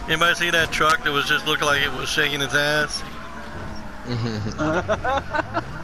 Anybody see that truck that was just looking like it was shaking its ass?